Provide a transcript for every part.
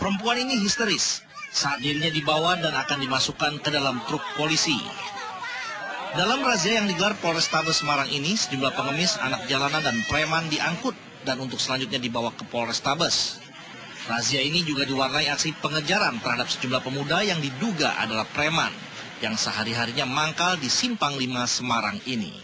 Perempuan ini histeris saat dirinya dibawa dan akan dimasukkan ke dalam truk polisi. Dalam razia yang digelar Polrestabes Semarang ini, sejumlah pengemis, anak jalanan, dan preman diangkut dan untuk selanjutnya dibawa ke Polrestabes. Razia ini juga diwarnai aksi pengejaran terhadap sejumlah pemuda yang diduga adalah preman yang sehari-harinya mangkal di Simpang 5 Semarang ini.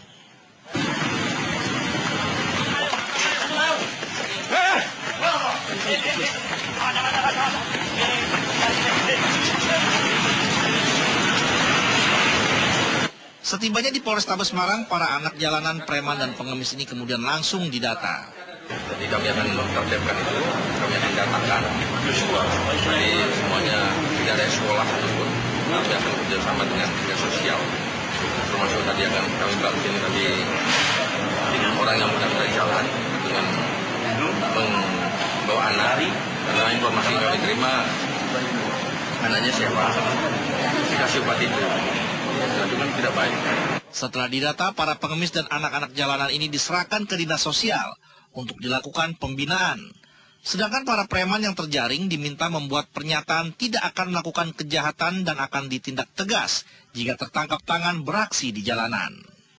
Setibanya di Polrestabes Semarang, para anak jalanan, preman, dan pengemis ini kemudian langsung didata. Jadi kami akan mempersiapkan itu, kami akan datakan. Jadi semuanya tidak ada sekolah ataupun kami akan bekerjasama dengan dinas sosial. Termasuk tadi akan kami bantu tadi dengan orang yang benar-benar jalan dengan membawa anak. Karena informasi yang kami terima, anaknya siapa? Dikasih obat itu. Itu kan tidak baik. Setelah didata, para pengemis dan anak-anak jalanan ini diserahkan ke dinas sosial untuk dilakukan pembinaan. Sedangkan para preman yang terjaring diminta membuat pernyataan tidak akan melakukan kejahatan dan akan ditindak tegas jika tertangkap tangan beraksi di jalanan.